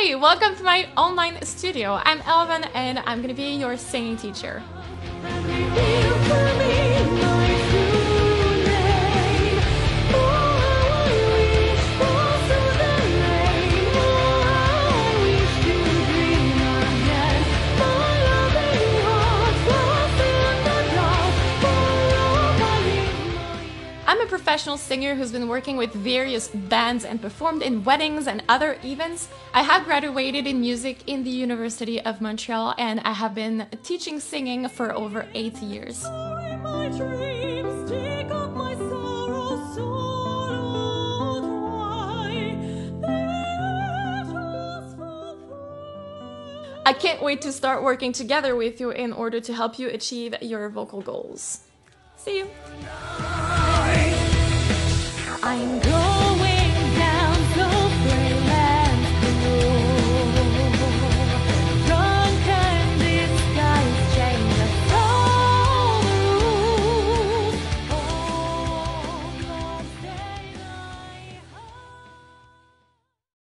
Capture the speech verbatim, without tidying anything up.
Hey, welcome to my online studio. I'm Elvann and I'm gonna be your singing teacher. I'm a professional singer who's been working with various bands and performed in weddings and other events. I have graduated in music in the University of Montreal and I have been teaching singing for over eight years. I can't wait to start working together with you in order to help you achieve your vocal goals. See you! I'm going